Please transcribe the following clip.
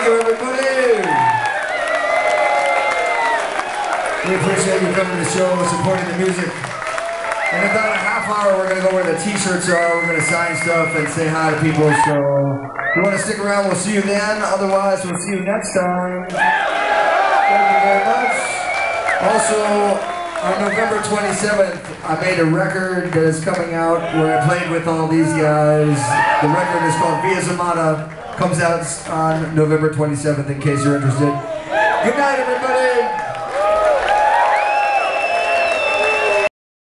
you, everybody. We appreciate you coming to the show, supporting the music. In about a half hour, we're going to go where the t-shirts are. We're going to sign stuff and say hi to people. So if you want to stick around, we'll see you then. Otherwise, we'll see you next time. Thank you very much. Also, on November 27th, I made a record that is coming out where I played with all these guys. The record is called Via Zamata. Comes out on November 27th in case you're interested. Good night, everybody.